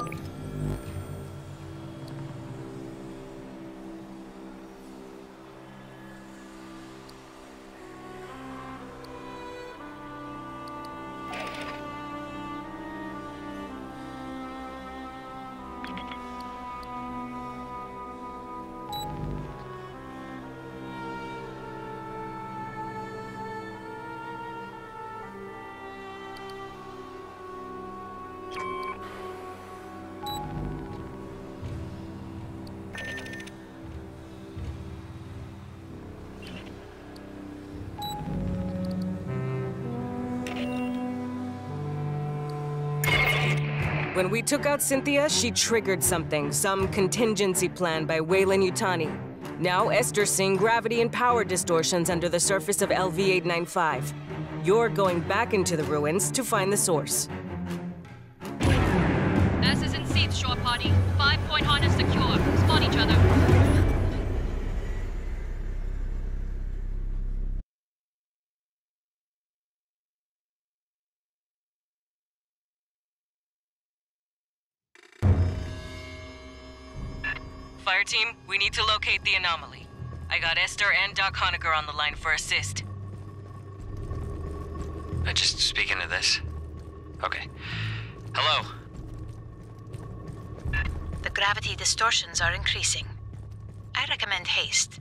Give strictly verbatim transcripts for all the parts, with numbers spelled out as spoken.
When we took out Cynthia, she triggered something, some contingency plan by Weyland Yutani. Now Esther's seeing gravity and power distortions under the surface of L V eight ninety-five. You're going back into the ruins to find the source. Asses in seats, shore party. Five-point harness secure. Spot each other. Fire team, we need to locate the anomaly. I got Esther and Doc Honegger on the line for assist. I just speak into this? Okay. Hello? The gravity distortions are increasing. I recommend haste.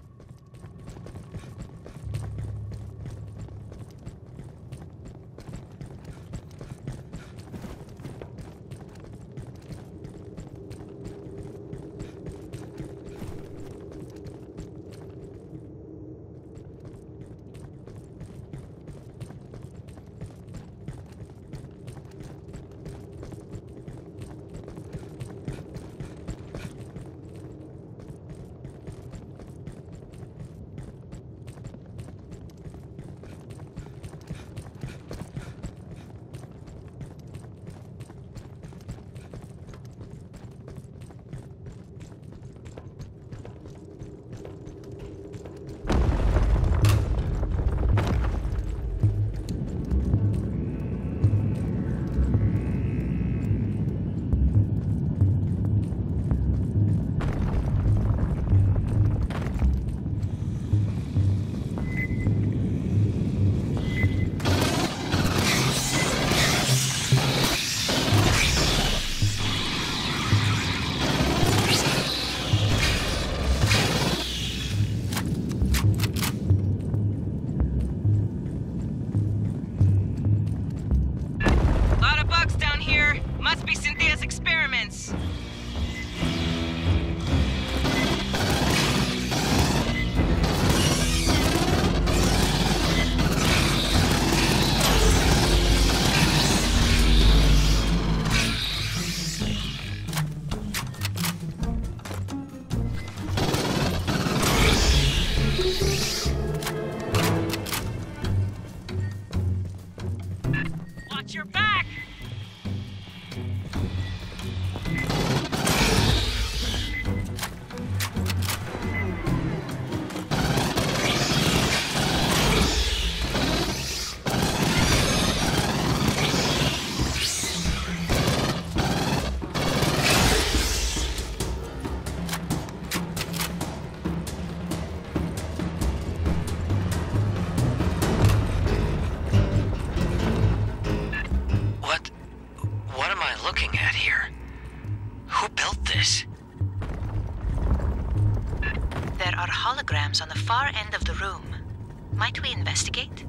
On the far end of the room. Might we investigate?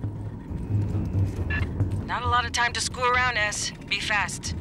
Not a lot of time to screw around, S. Be fast.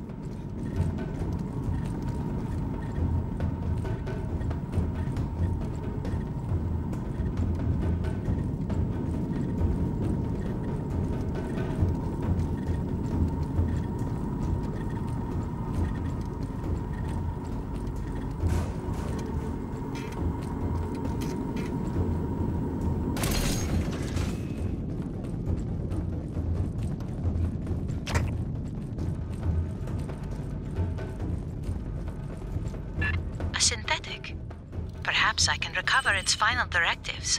Synthetic. Perhaps I can recover its final directives.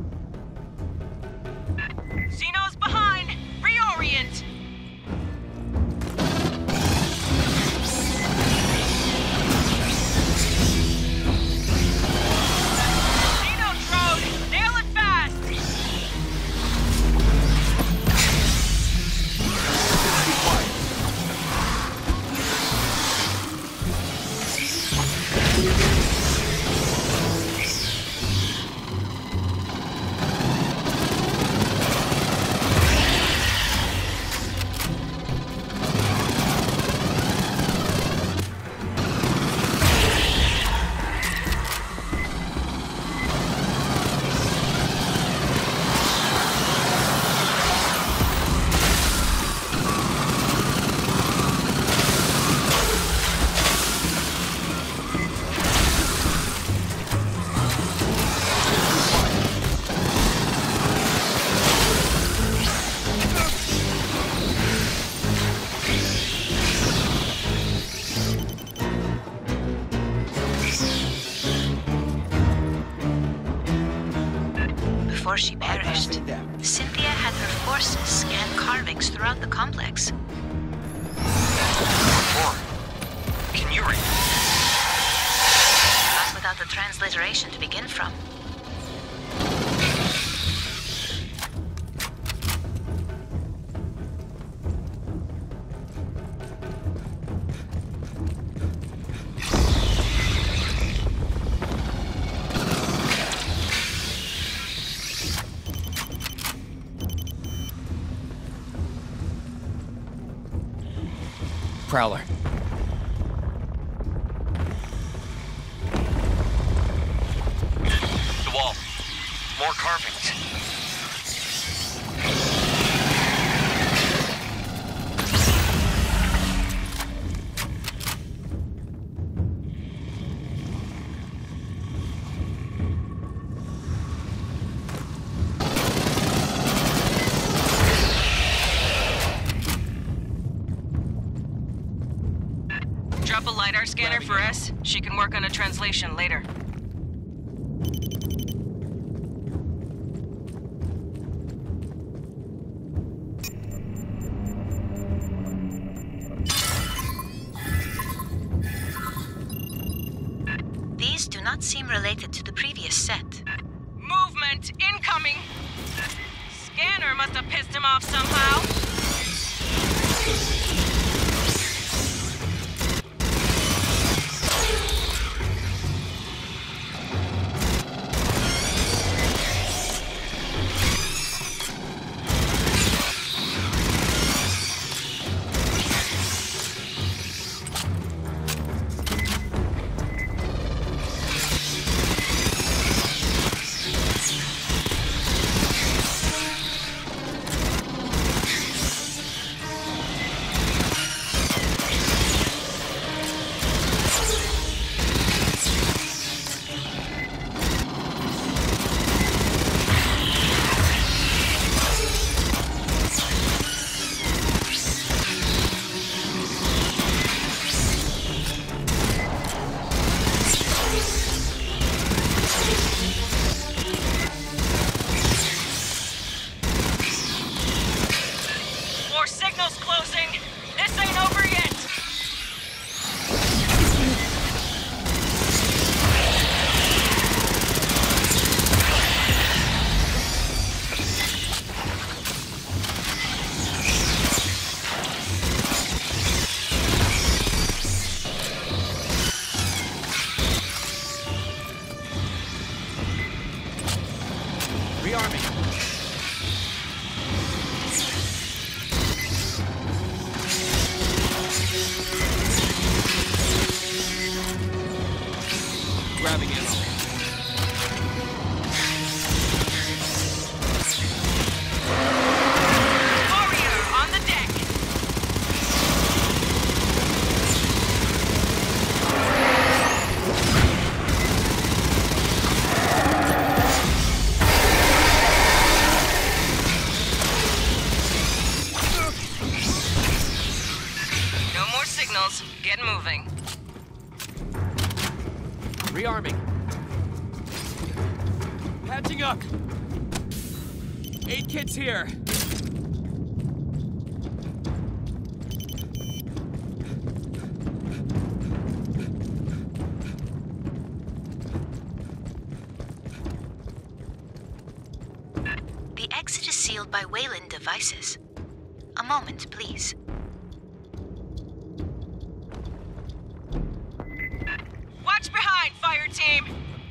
Xeno's behind! Reorient! and carvings throughout the complex. Or, can you read? Not without the transliteration to begin from. Prowler. The wall. More carvings. Drop a LiDAR scanner for S. She can work on a translation later. These do not seem related to the previous set. Movement incoming! Scanner must have pissed him off somehow. More signals closing! This ain't over yet! Rearming. Grabbing it. Warrior on the deck! No more signals. Get moving. Rearming. Patching up. Eight kits here. The exit is sealed by Wayland devices. A moment, please. Watch behind, fire team!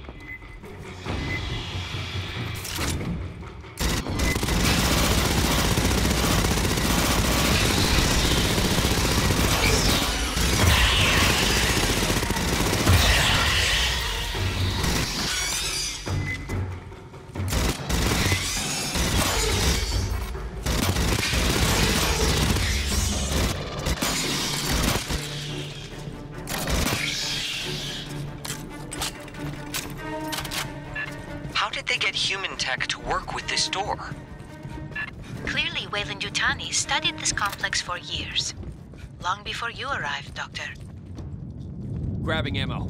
How did they get human tech to work with this door? Clearly, Wayland-Yutani studied this complex for years. Long before you arrived, Doctor. Grabbing ammo.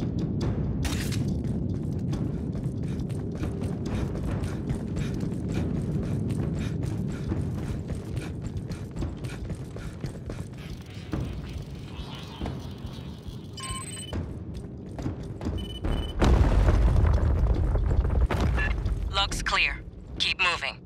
clear. Keep moving.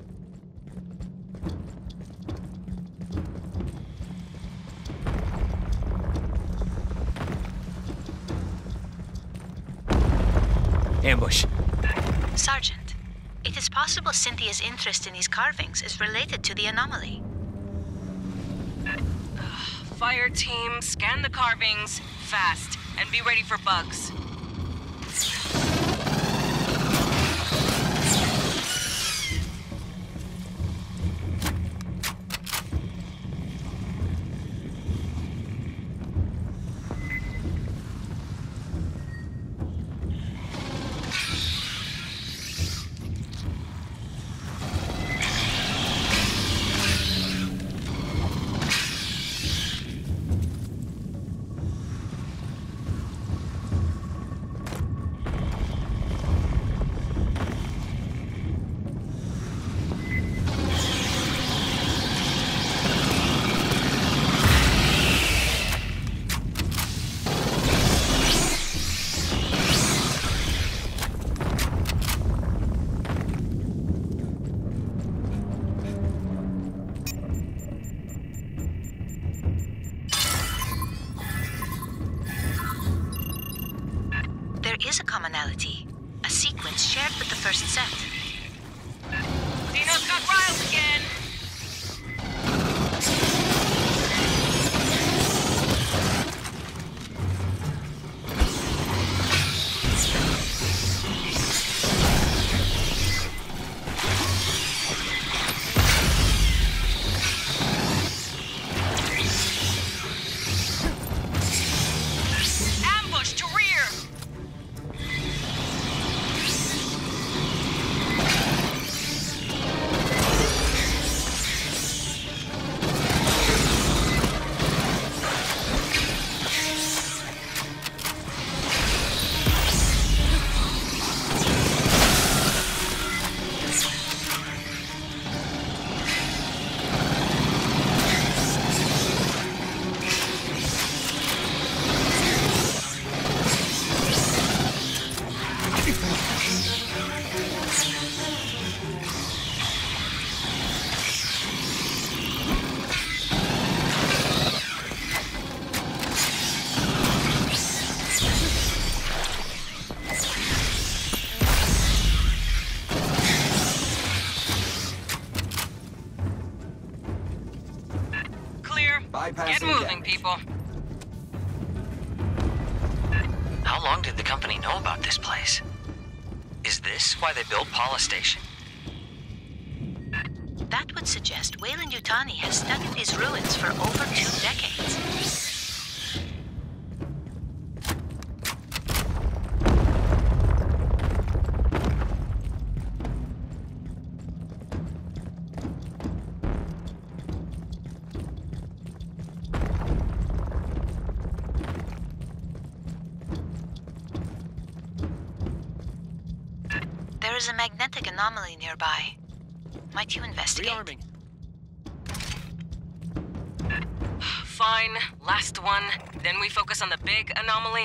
Ambush. Sergeant, it is possible Cynthia's interest in these carvings is related to the anomaly. Fire team, scan the carvings, fast, and be ready for bugs. Is a commonality, a sequence shared with the first set. Dino's got riled again! Ambush to rear! Get moving, people. How long did the company know about this place? Is this why they built Paula Station? That would suggest Weyland-Yutani has studied these ruins for over two decades. There is a magnetic anomaly nearby. Might you investigate? Rearming. Fine, last one. Then we focus on the big anomaly.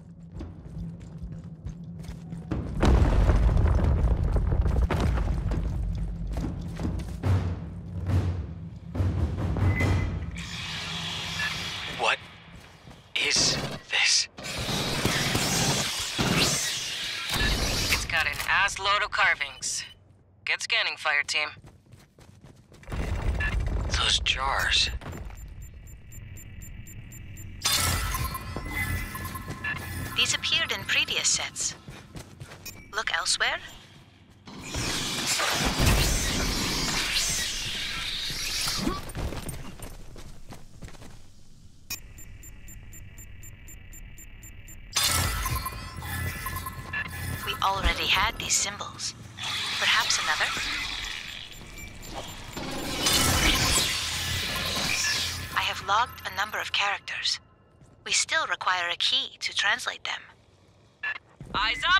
What is this? It's got an ass load of carvings. Get scanning, fire team. Those jars. These appeared in previous sets. Look elsewhere? We already had these symbols. Perhaps another? I have logged a number of characters. We still require a key to translate them. Eyes up!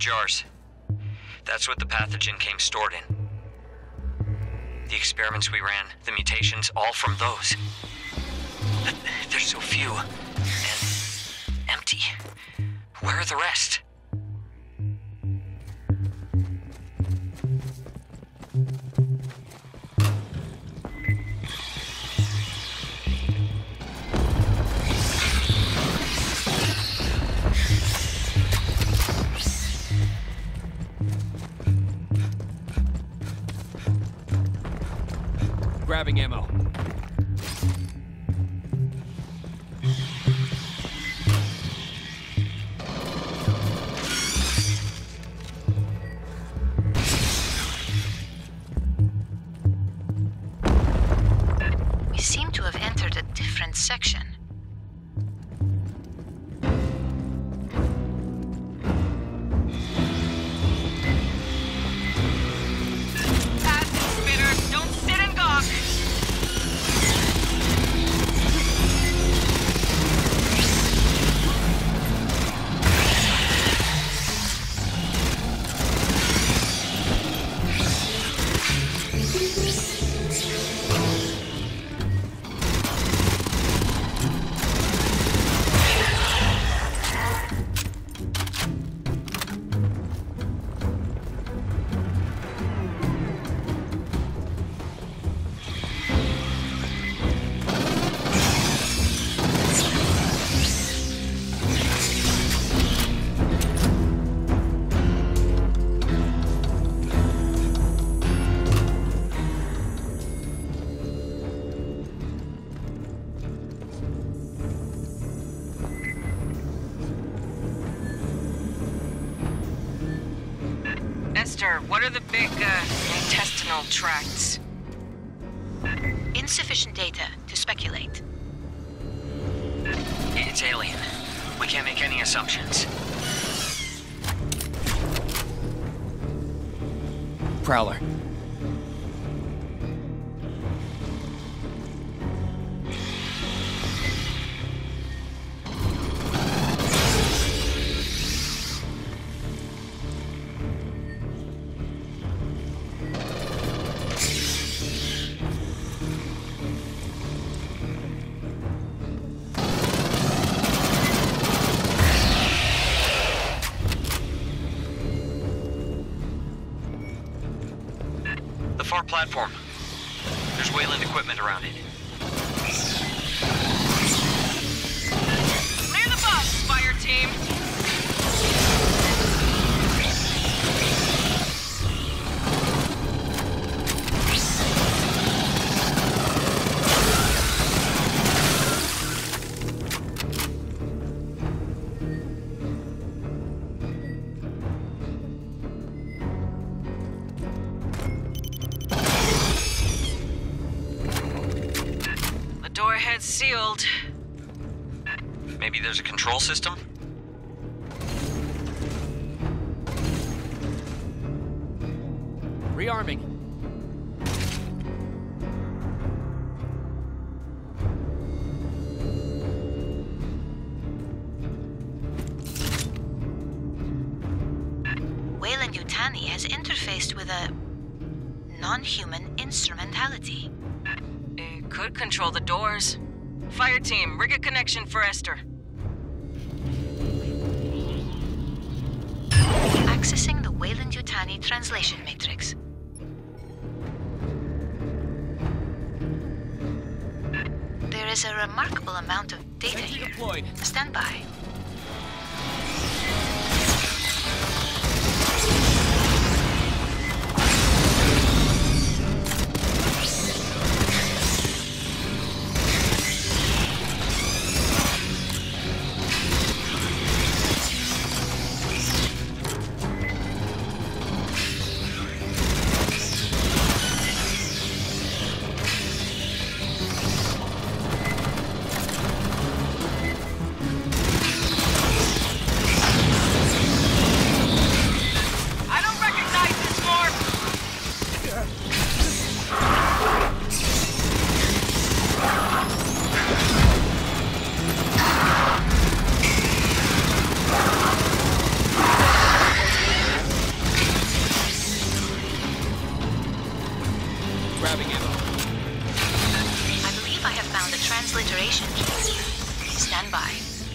jars. That's what the pathogen came stored in. The experiments we ran, the mutations, all from those. But there's so few. And empty. Where are the rest? Grabbing ammo. We seem to have entered a different section. Esther, what are the big, uh, intestinal tracts? Insufficient data to speculate. It's alien. We can't make any assumptions. Prowler. Far platform. There's Wayland equipment around it. Clear the bus, fire team! Door ahead sealed. Maybe there's a control system? Rearming. Wayland-Yutani has interfaced with a non-human instrumentality. It could control the doors. Fire team, rig a connection for Esther. Accessing the Wayland-Yutani translation matrix. There is a remarkable amount of data here. Deployed. Stand by. transliteration key. Stand by.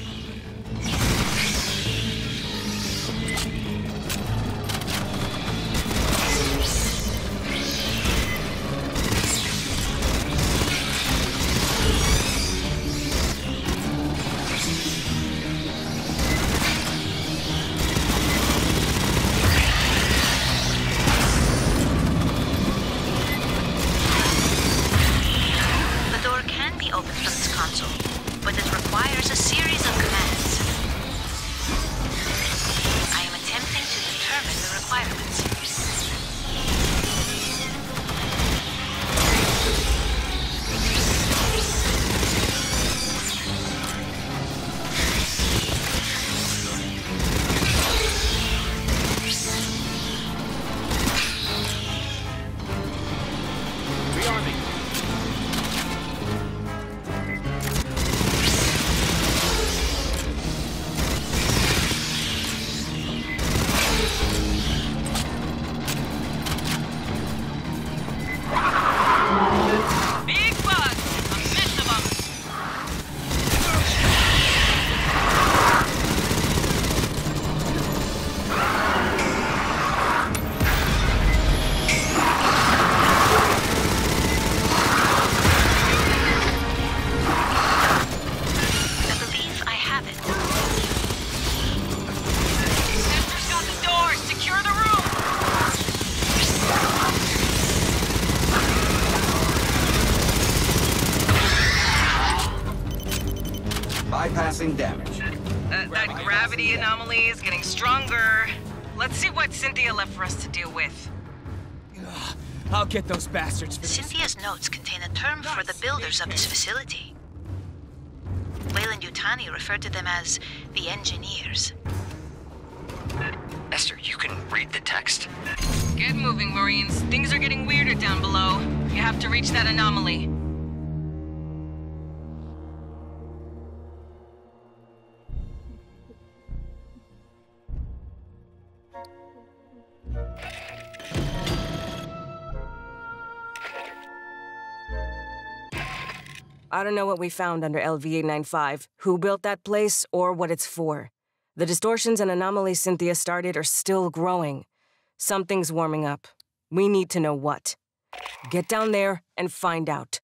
Bypassing damage. Uh, that gravity anomaly is getting stronger. Let's see what Cynthia left for us to deal with. Ugh, I'll get those bastards for this. Cynthia's notes contain a term for the builders of this facility. Weyland-Yutani referred to them as the engineers. Esther, you can read the text. Get moving, Marines. Things are getting weirder down below. You have to reach that anomaly. I don't know what we found under L V eight ninety-five, who built that place, or what it's for. The distortions and anomalies Cynthia started are still growing. Something's warming up. We need to know what. Get down there and find out.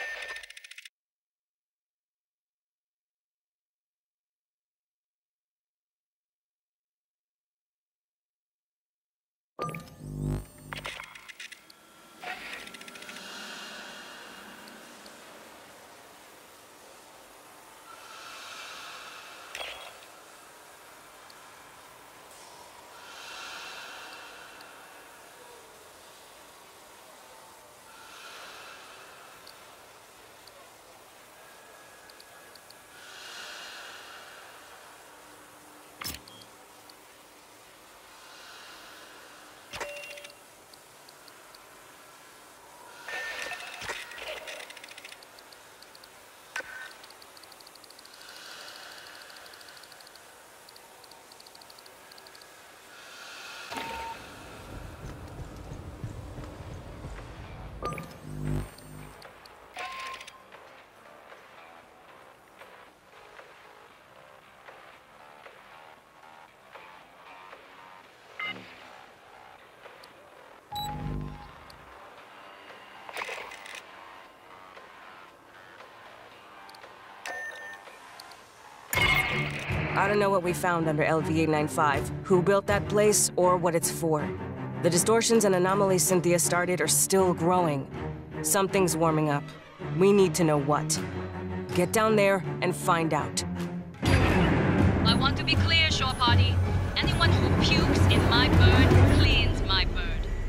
I don't know what we found under L V eight ninety-five, who built that place, or what it's for. The distortions and anomalies Cynthia started are still growing. Something's warming up. We need to know what. Get down there and find out. I want to be clear, Shore Party. Anyone who pukes in my bird cleans my bird.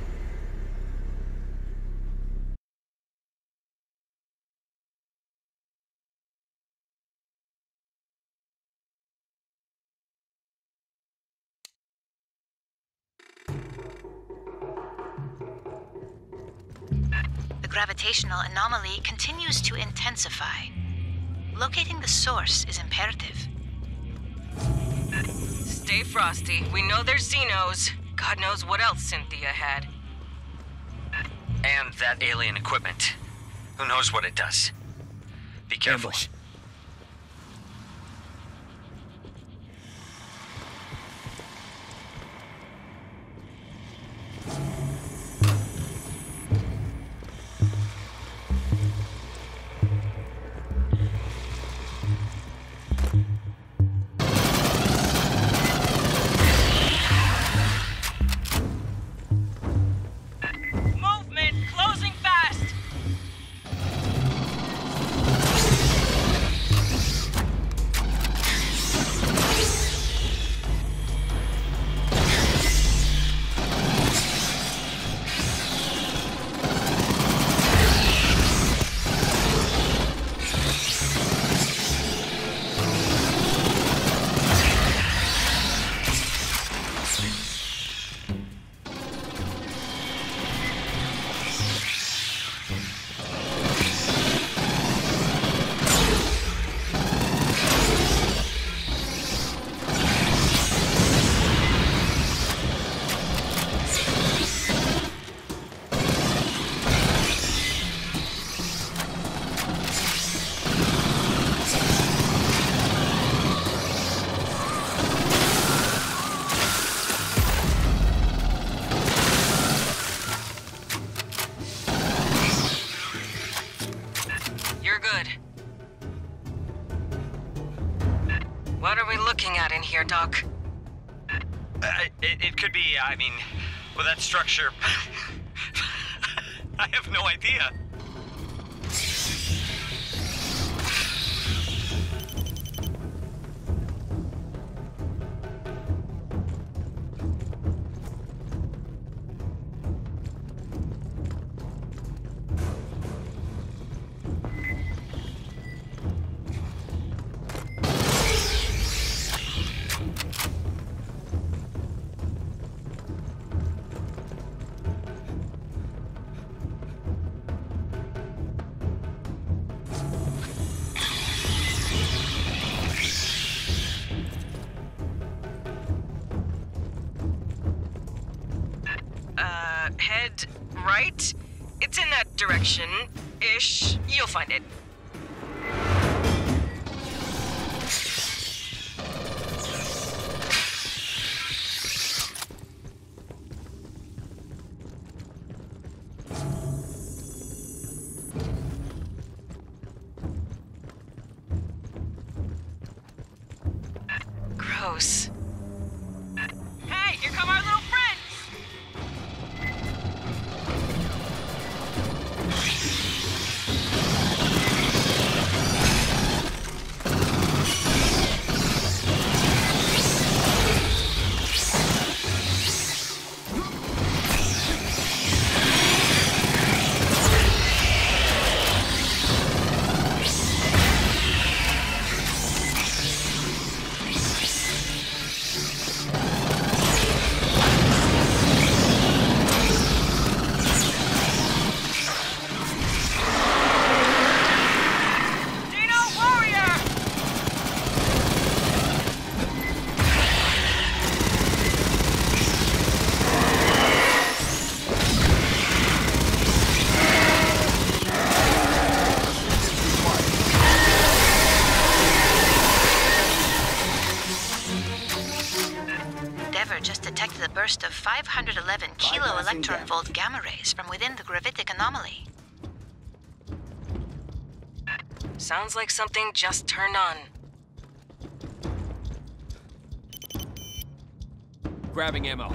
The gravitational anomaly continues to intensify. Locating the source is imperative. Stay frosty. We know there's Xenos. God knows what else Cynthia had. And that alien equipment. Who knows what it does? Be careful. Ambush. Movement! Closing fast! You're good. What are we looking at in here, Doc? Uh, it, it could be, I mean, with that structure. I have no idea. Uh, head right? It's in that direction-ish. You'll find it. Gross. Hey, here come our little friends! Just detected a burst of five hundred eleven kilo electron volt gamma rays from within the gravitic anomaly. Sounds like something just turned on. Grabbing ammo.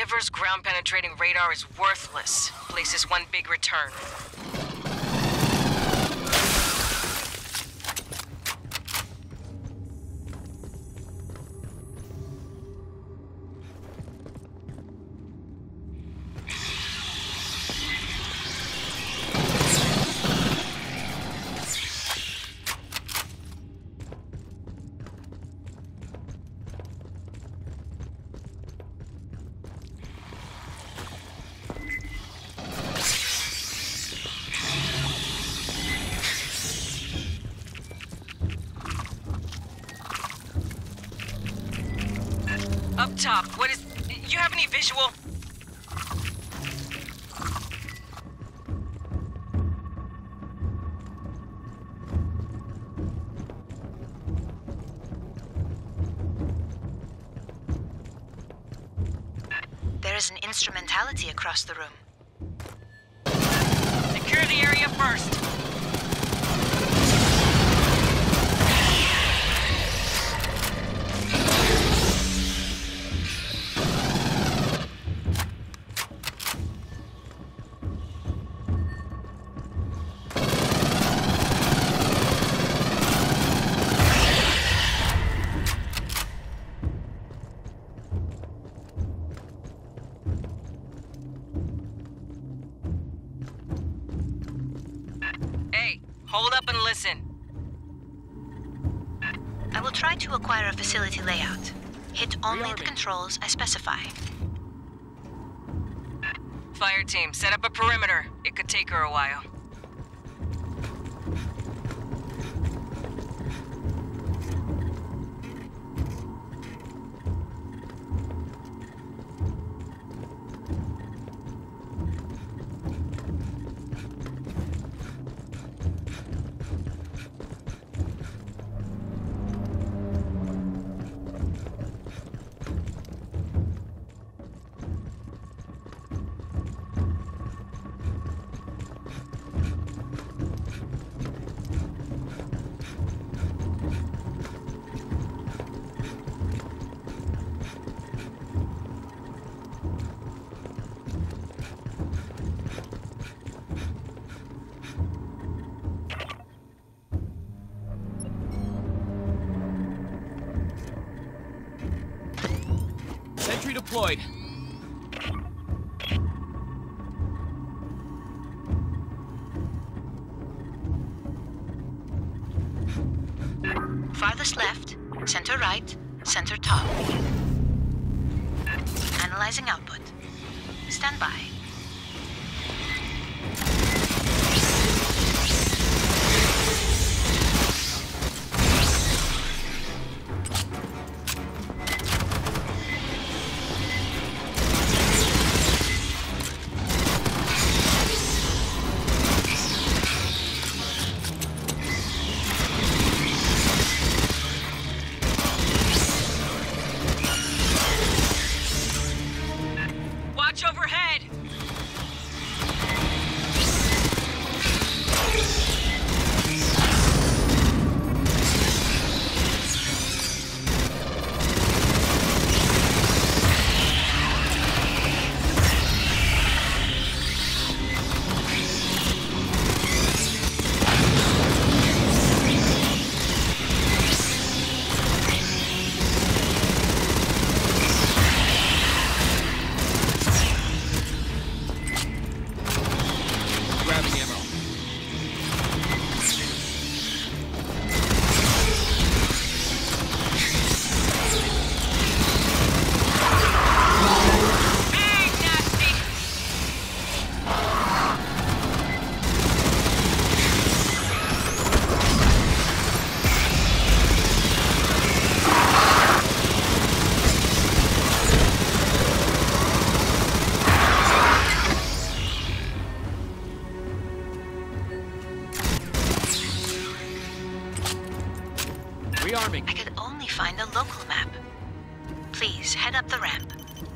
River's ground-penetrating radar is worthless. Place is one big return. Up top, what is... You have any visual? There is an instrumentality across the room. Secure the area first. Hold up and listen. I will try to acquire a facility layout. Hit only the controls I specify. Fire team, set up a perimeter. It could take her a while. Sentry deployed. Farthest left, center right, center top. Analyzing output. Stand by. Watch overhead! Rearming. I could only find a local map. Please head up the ramp.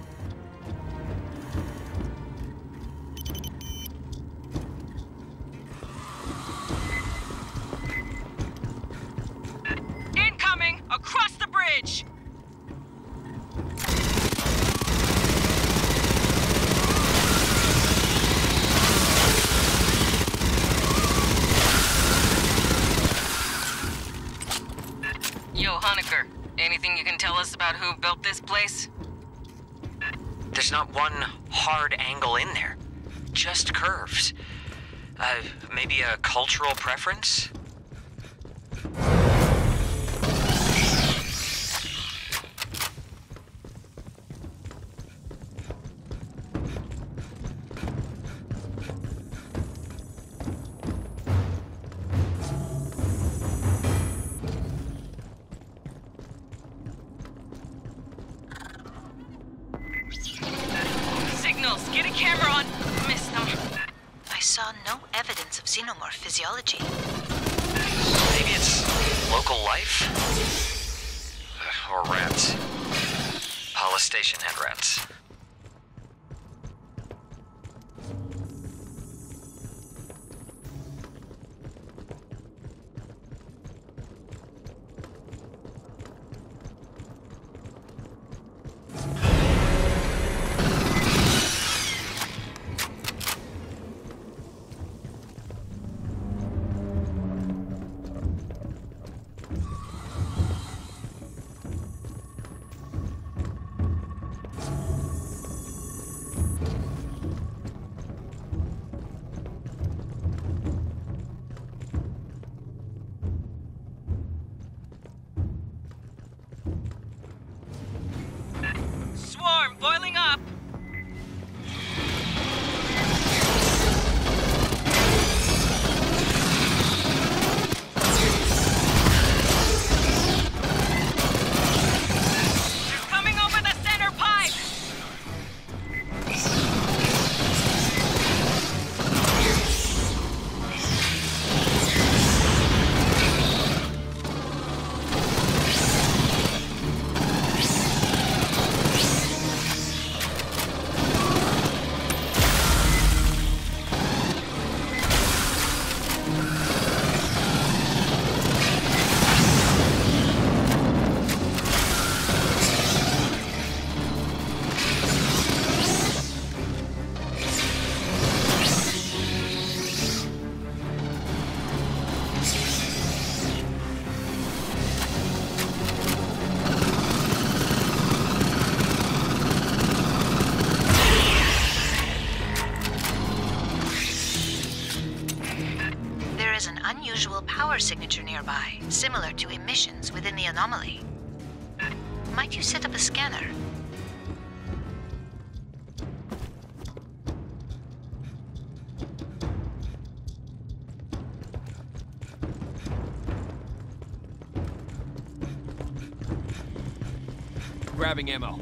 Incoming! Across the bridge! us about who built this place? There's not one hard angle in there. Just curves. Uh, maybe a cultural preference? Signals, get a camera on. Missed them. I saw no evidence of xenomorph physiology. Maybe it's local life? Or rats. Hollis Station had rats. Swarm, boiling up. She's coming over the center pipe. There is an unusual power signature nearby, similar to emissions within the anomaly. Might you set up a scanner? Grabbing ammo.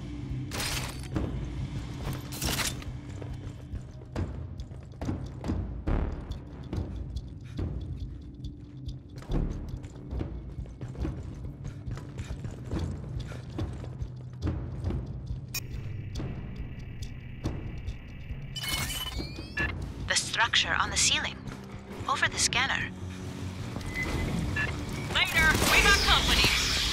The structure on the ceiling. Over the scanner. Later, we got company.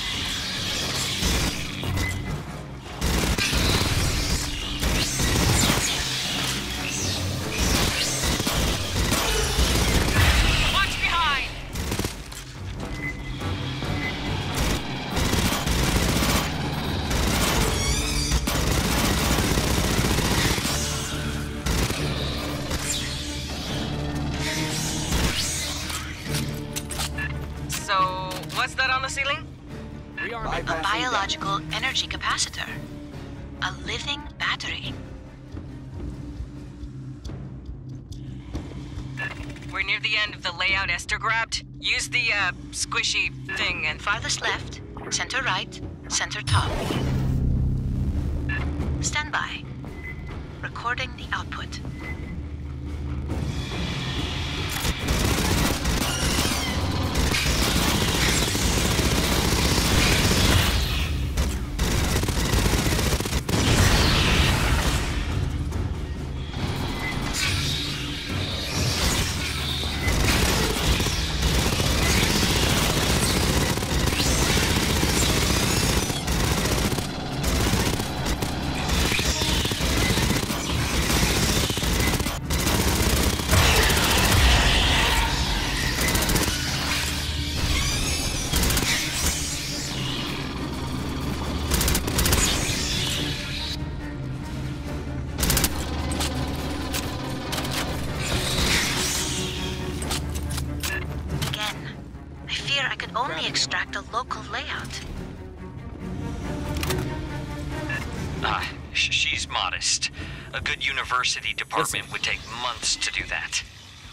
Watch behind. So, what's that on the ceiling? We are A Bypassing biological energy capacitor. A living battery. We're near the end of the layout Esther grabbed. Use the, uh, squishy thing and... Farthest left, center right, center top. Stand by. Recording the output. could only extract a local layout. Ah, sh she's modest. A good university department Listen. would take months to do that.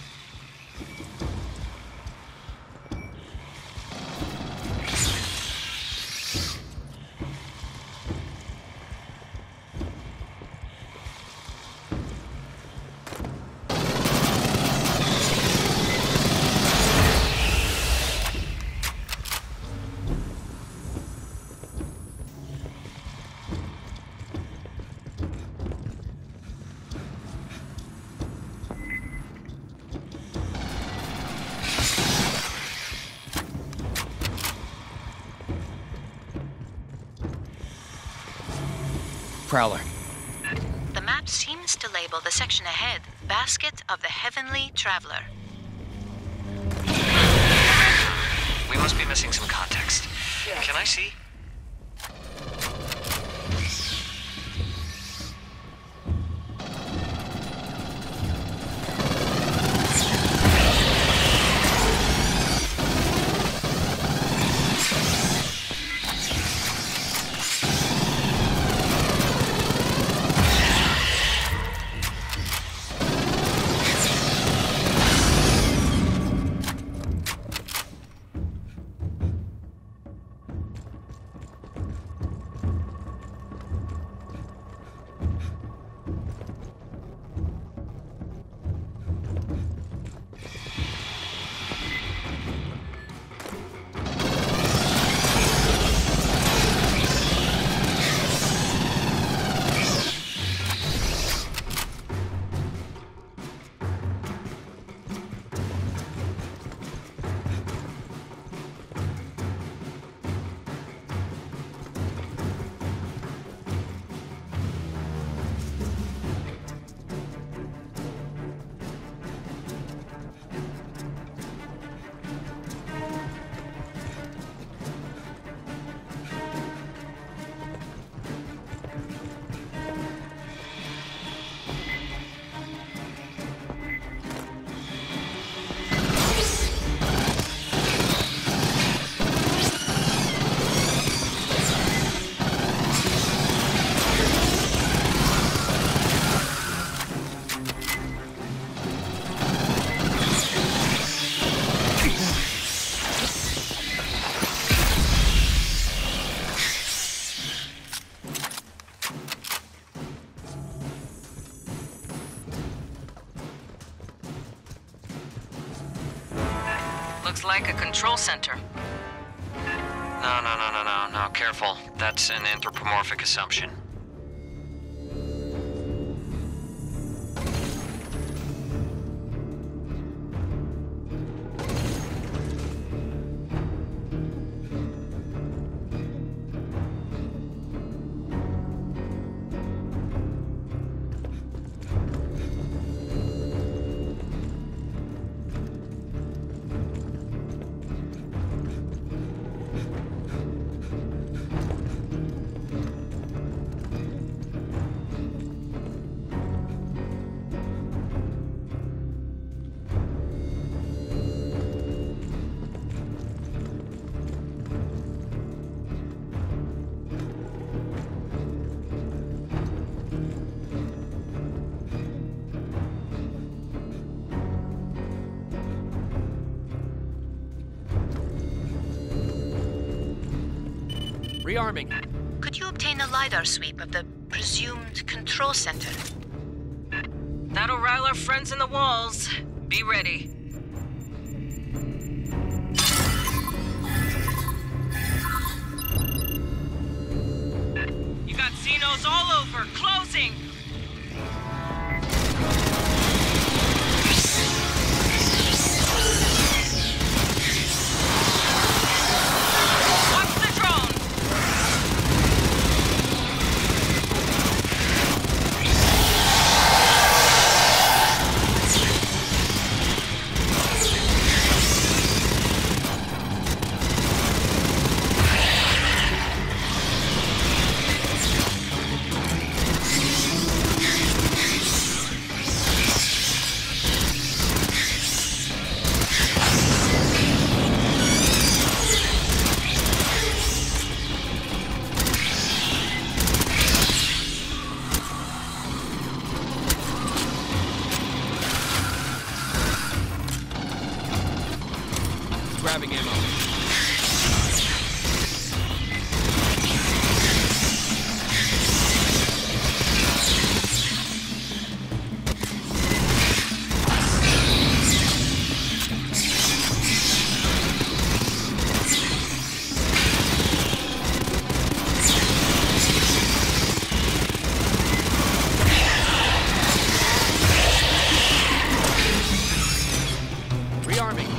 Prowler. The map seems to label the section ahead Basket of the Heavenly Traveler. We must be missing some context. Can I see? Looks like a control center. No, no, no, no, no, no. Careful. That's an anthropomorphic assumption. Rearming. Could you obtain a LiDAR sweep of the presumed control center? That'll rile our friends in the walls. Be ready. You got Xenos all over. Closing! Watch the drone! Grabbing ammo. Rearming.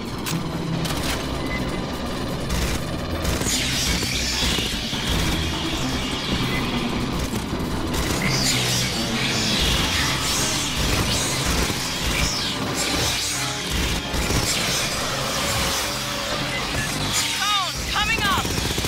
Cone coming up!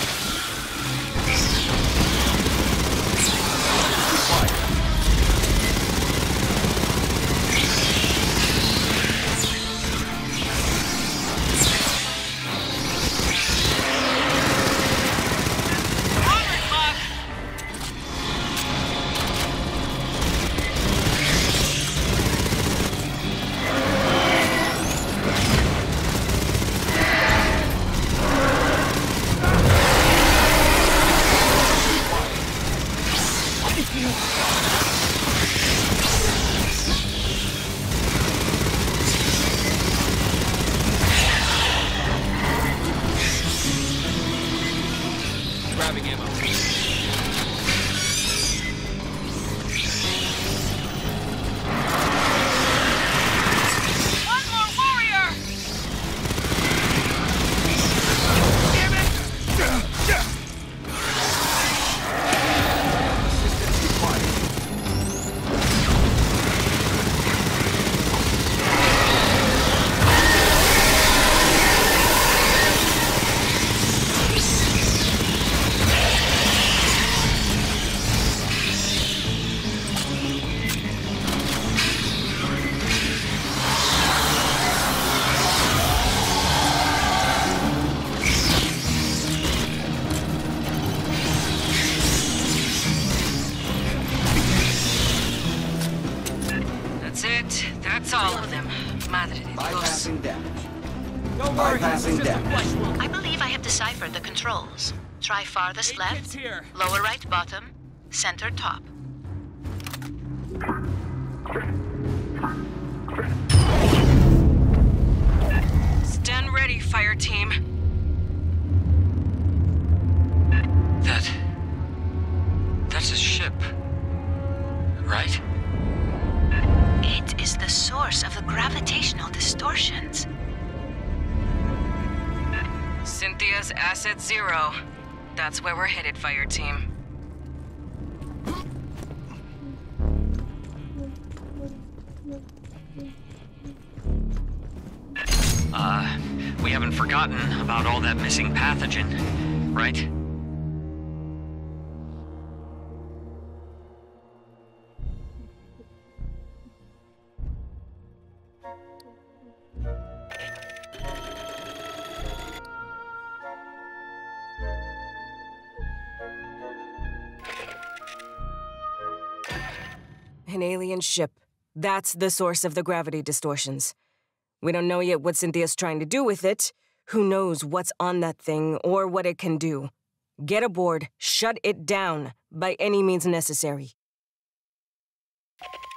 Onward, Buck! Grabbing ammo. One more warrior! That's it. That's all of them. Madre de Dios. Bypassing damage. Don't worry, it's Bypassing just a damage. flesh wound. I believe I have deciphered the controls. Try farthest Eight left, kids here. lower right bottom, center top. Stand ready, fire team. That... That's a ship. Right? It is the source of the gravitational distortions. Cynthia's asset zero. That's where we're headed, fire team. Uh, we haven't forgotten about all that missing pathogen, right? An alien ship. That's the source of the gravity distortions. We don't know yet what Cynthia's trying to do with it. Who knows what's on that thing or what it can do. Get aboard, shut it down, by any means necessary.